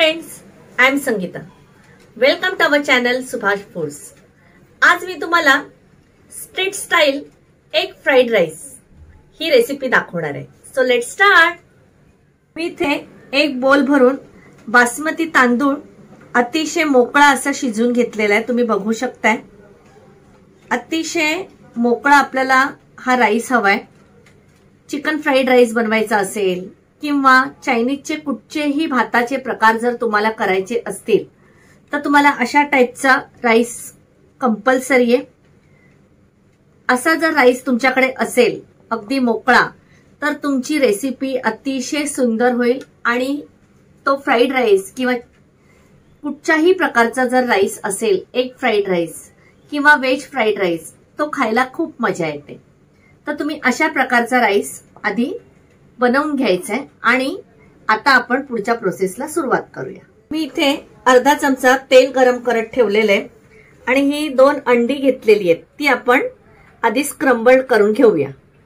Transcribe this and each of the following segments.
Friends, I am Sangeeta. Welcome to our channel Subhash foods. आज मी तुम्हाला street style egg fried rice ही recipe दाखवणार आहे. So let's start. मी इथे एक बोल भरून बासमती तांदूळ अतिशय मोकळा असा शिजवून घेतलेला आहे. तुम्ही बघू शकताय. अतिशय मोकळा आपल्याला हा राईस हवाय. चिकन फ्राईड राईस बनवायचा असेल किंवा चायनीजचे कुठचेही भाताचे प्रकार जर तुम्हाला करायचे असतील तर तुम्हाला अशा टाईपचा राईस कंपल्सरी आहे. असा जर राईस तुमच्याकडे असेल अगदी मोकळा तर तुमची रेसिपी अतिशय सुंदर होईल आणि तो फ्राईड राईस किंवा कुठच्याही प्रकारचा जर राईस असेल, एग फ्राईड राईस किंवा व्हेज फ्राईड राईस, तो खायला खूप मजा येते. तर तुम्ही अशा प्रकारचा राईस आधी बनवून घ्यायचंय आणि आता आपण पुढच्या प्रोसेसला सुरुवात करूया. मी इथे अर्धा चमचा तेल गरम करत ठेवलेलं आहे आणि ही 2 अंडी घेतलेली आहेत. ती आपण आधी स्क्रम्बल करून घेऊया.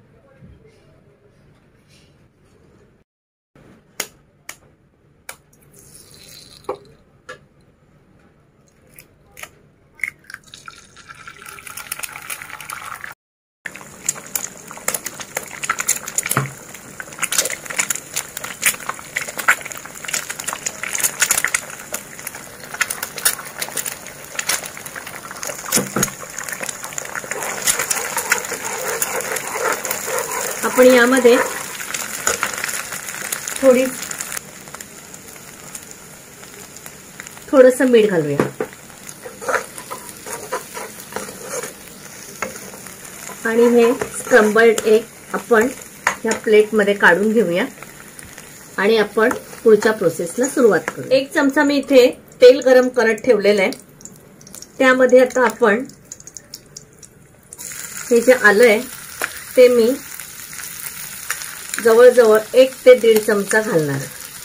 आपण यामध्ये थोडस मीठ घालूया आणि हे स्क्रम्बल्ड एग आपण या प्लेटमध्ये काढून घेऊया आणि आपण पुढच्या प्रोसेसला सुरुवात करू. 1 चमचा मी इथे तेल गरम करत ठेवलेलं आहे. त्यामध्ये आता आपण हे जे आलंय ते मी जवळजवळ 1 ते 1.5 चमचा घालणार.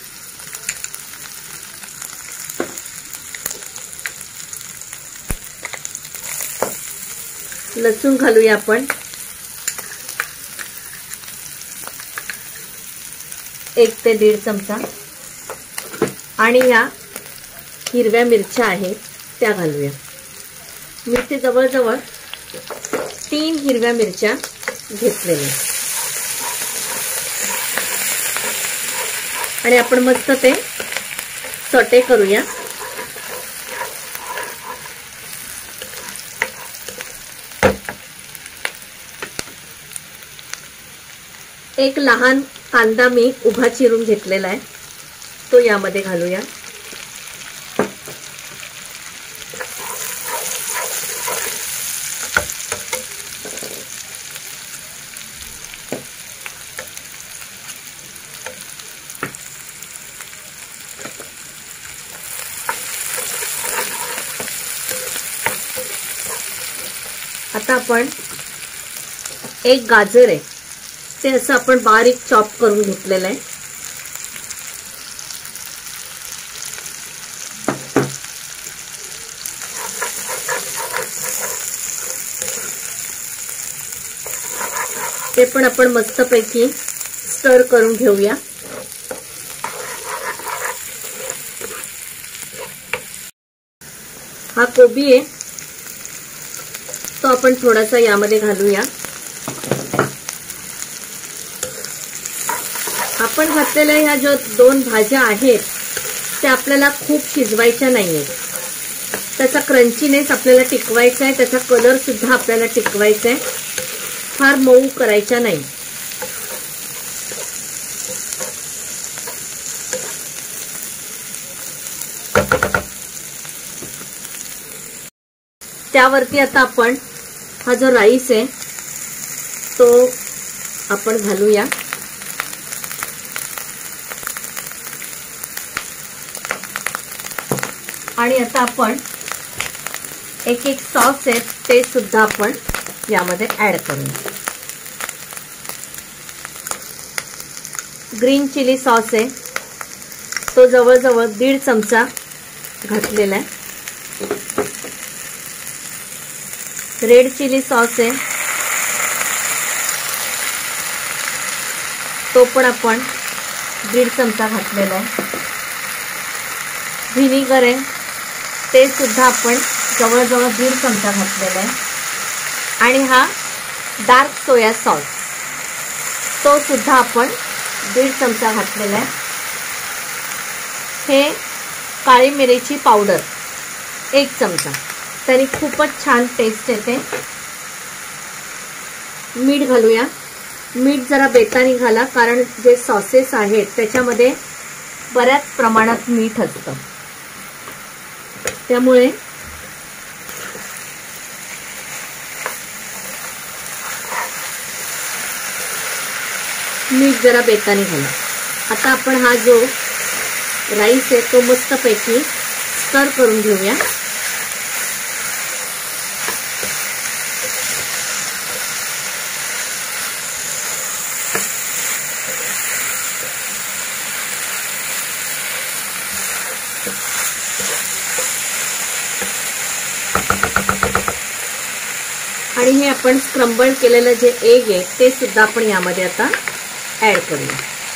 लसूण घालूया आपण 1 ते 1.5 चमचा आणि या हिरव्या मिरच्या आहेत त्या घालूया. मी ते जवळजवळ 3 हिरव्या मिरच्या घेतलेल्या आणि आपण मस्त ते सॉटे करूया. एक लहान कांदा मी उभा चिरून घेतलेला आहे, तो यामध्ये घालूया. आता आपण एक गाजर आहे ते असं आपण बारीक चॉप करून घेतलेलं आहे. ते पण आपण मस्तपैकी स्टर करून घेऊया. हा कोबी आहे तो आपण थोडासा यामध्ये घालूया. आपण घातलेल्या ह्या ज्या 2 भाज्या आहेत त्या आपल्याला खूप शिजवायच्या नाहीयेत. त्याचा क्रंचीनेस आपल्याला टिकवायचा आहे, त्याचा कलर सुद्धा आपल्याला टिकवायचा आहे. फार मऊ करायच्या नाही. त्यावरती आता आपण हा जो राईस आहे तो आपण घालूया. आणि आता आपण एक सॉस आहे ते सुद्धा आपण यामध्ये ऍड करूया. ग्रीन चिली सॉस आहे तो जवळजवळ 1.5 चमचा घातलेला आहे. रेड चिली सॉस आहे तो पण आपण 1.5 चमचा घातलेला आहे. व्हिनेगर आहे ते सुद्धा आपण जवळजवळ 1.5 चमचा घातलेला आहे. आणि हा डार्क सोया सॉस तो सुद्धा आपण 1.5 चमचा घातलेला आहे. हे काळी मिरीची पावडर 1 चमचा, तरी खूपच छान टेस्ट येते. मीठ घालूया. मीठ जरा बेताने घाला, कारण जे सॉसेस आहेत त्याच्यामध्ये बऱ्याच प्रमाणात मीठ असतं, त्यामुळे मीठ जरा बेताने घाला. आता आपण हा जो राईस आहे तो मस्तपैकी स्टर करून घेऊया. आणि हे आपण स्क्रम्बल केलेलं जे एग आहे ते सुद्धा आपण यामध्ये आता ऍड करूया.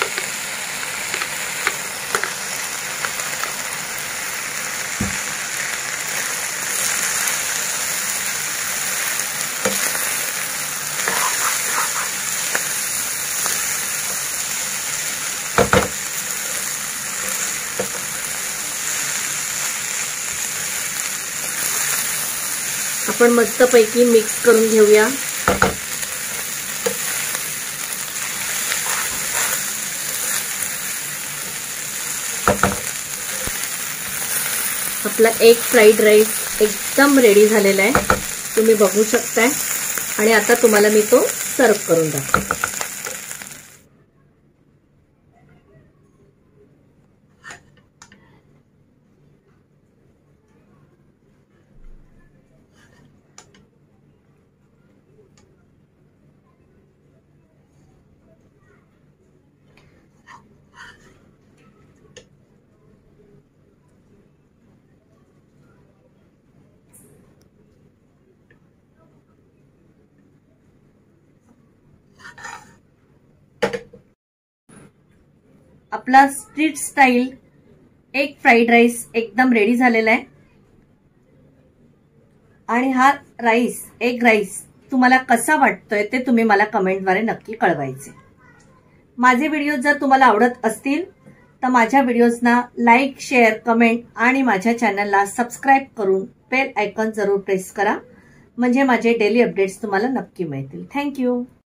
आपण मस्तपैकी मिक्स करून घेऊया. आपला एग फ्राईड राईस एकदम रेडी झालेला आहे, तुम्ही बघू शकताय. आणि आता तुम्हाला मी तो सर्व करून दाखवते. आपला street style egg fried rice एकदम रेडी झालेला आहे. आणि हा राईस, एग राईस तुम्हाला कसा वाटतोय ते तुम्ही मला कमेंटद्वारे नक्की कळवायचे. माझे व्हिडिओ जर तुम्हाला आवडत असतील तर माझ्या व्हिडिओजना लाईक, शेअर, कमेंट आणि माझ्या चॅनलला सबस्क्राईब करून बेल आयकॉन जरूर प्रेस करा, म्हणजे माझे डेली अपडेट्स तुम्हाला नक्की मिळतील. थँक्यू.